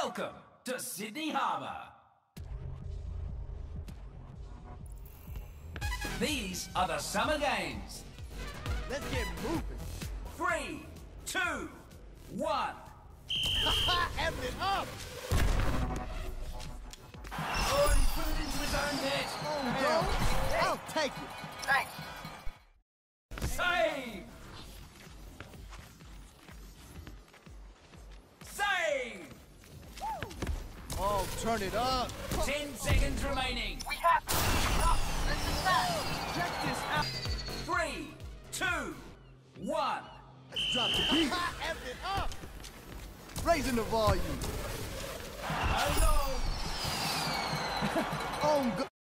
Welcome to Sydney Harbour. These are the Summer Games. Let's get moving. 3, 2, 1. F it up. Oh, and he put it into his own net. Oh, bro. I'll take it. Thanks. Save! Save! Oh, turn it up. 10 seconds remaining. We have to keep it up. This is that. Check this out. 3, 2, 1. Let's drop the beat. F it up. Raising the volume. Oh no! Oh,